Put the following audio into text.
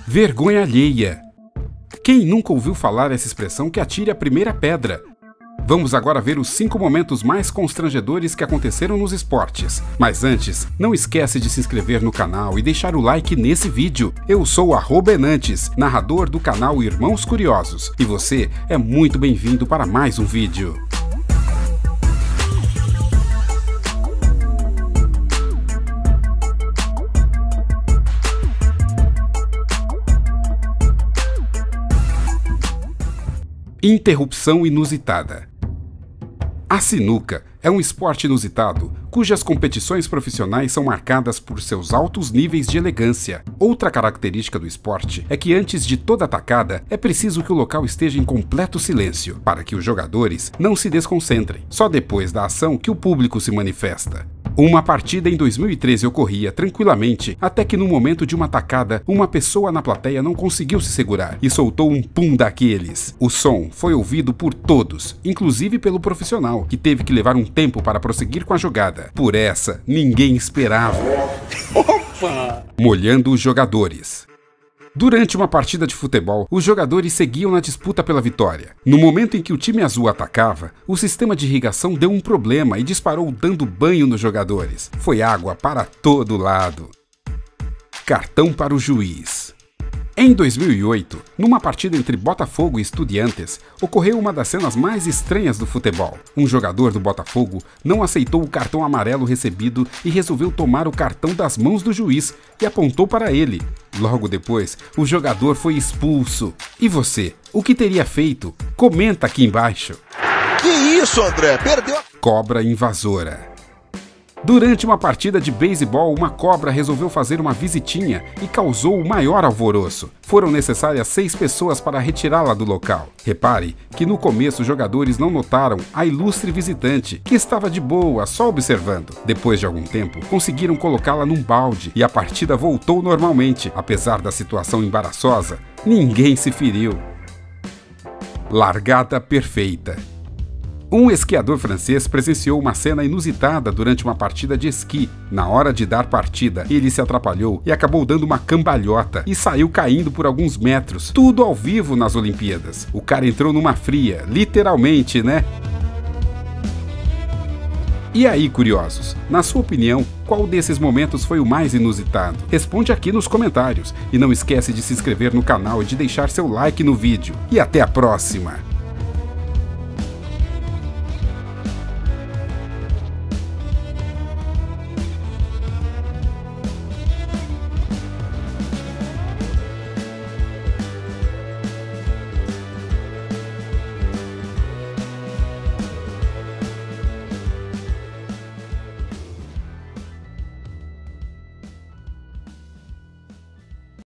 Vergonha alheia. Quem nunca ouviu falar essa expressão que atire a primeira pedra? Vamos agora ver os 5 momentos mais constrangedores que aconteceram nos esportes. Mas antes, não esquece de se inscrever no canal e deixar o like nesse vídeo. Eu sou o @Enantes, narrador do canal Irmãos Curiosos, e você é muito bem-vindo para mais um vídeo. Interrupção inusitada. A sinuca é um esporte inusitado, cujas competições profissionais são marcadas por seus altos níveis de elegância. Outra característica do esporte é que antes de toda atacada, é preciso que o local esteja em completo silêncio, para que os jogadores não se desconcentrem. Só depois da ação que o público se manifesta. Uma partida em 2013 ocorria tranquilamente, até que no momento de uma atacada, uma pessoa na plateia não conseguiu se segurar e soltou um pum daqueles. O som foi ouvido por todos, inclusive pelo profissional, que teve que levar um tempo para prosseguir com a jogada. Por essa, ninguém esperava. Opa! Molhando os jogadores. Durante uma partida de futebol, os jogadores seguiam na disputa pela vitória. No momento em que o time azul atacava, o sistema de irrigação deu um problema e disparou dando banho nos jogadores. Foi água para todo lado. Cartão para o juiz. Em 2008, numa partida entre Botafogo e Estudiantes, ocorreu uma das cenas mais estranhas do futebol. Um jogador do Botafogo não aceitou o cartão amarelo recebido e resolveu tomar o cartão das mãos do juiz e apontou para ele. Logo depois, o jogador foi expulso. E você, o que teria feito? Comenta aqui embaixo. Que isso, André? Perdeu a... Cobra invasora. Durante uma partida de beisebol, uma cobra resolveu fazer uma visitinha e causou o maior alvoroço. Foram necessárias 6 pessoas para retirá-la do local. Repare que no começo os jogadores não notaram a ilustre visitante, que estava de boa, só observando. Depois de algum tempo, conseguiram colocá-la num balde e a partida voltou normalmente. Apesar da situação embaraçosa, ninguém se feriu. Largada perfeita. Um esquiador francês presenciou uma cena inusitada durante uma partida de esqui. Na hora de dar partida, ele se atrapalhou e acabou dando uma cambalhota e saiu caindo por alguns metros. Tudo ao vivo nas Olimpíadas. O cara entrou numa fria, literalmente, né? E aí, curiosos, na sua opinião, qual desses momentos foi o mais inusitado? Responde aqui nos comentários. E não esquece de se inscrever no canal e de deixar seu like no vídeo. E até a próxima!